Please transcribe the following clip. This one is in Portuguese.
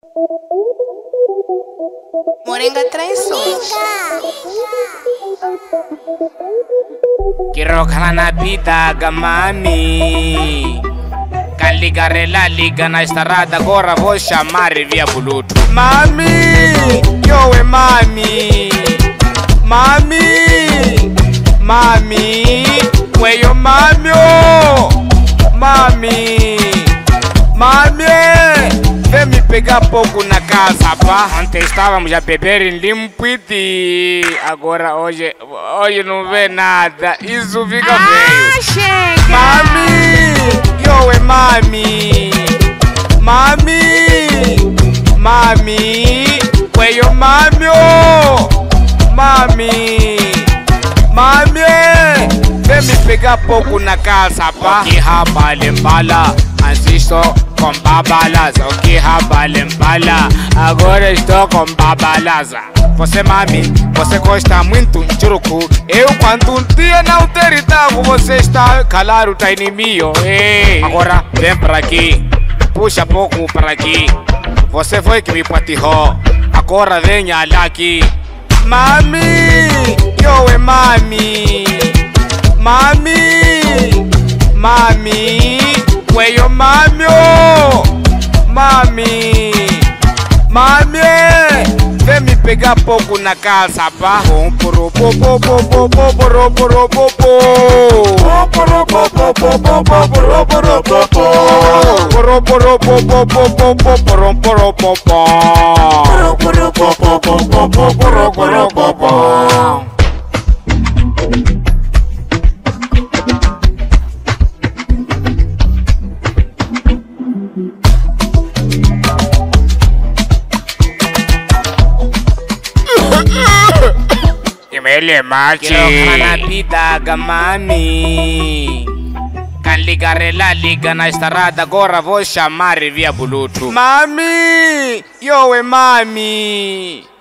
Muringa traições. Quiero na pitaga, mami. Can ligarela, liga na estrada. Agora vou chamar via Bluetooth. Mami, yo é mami. Mami, mami, weyo mami, oh. Mami, mami, vem me pegar pouco na casa, pá. Ontem estávamos a beber em Limpiti. Agora hoje não vê nada. Isso fica feio. Chega! Mami, yo é mami. Mami, mami, weyo mami, oh. Mami, mami, vem me pegar pouco na casa, pá. Que rabale embala, assisto com babalaza. O que rabale embala, agora estou com babalaza. Você, mami, você gosta muito de churucu. Eu quando um dia não ter idade, você está calado, tá inimigo. Ei, agora vem para aqui, puxa pouco para aqui. Você foi que me patirrou, agora venha aqui. Mami, yo é mami. Mami, mami, weyo mami, oh. Mami, mami, vem me pegar pouco na casa, pá. Ele mate. Quiero na pitaga, mami. Can ligarela, liga na estrada. Agora vou chamar via Bluetooth. Mami, yo é mami.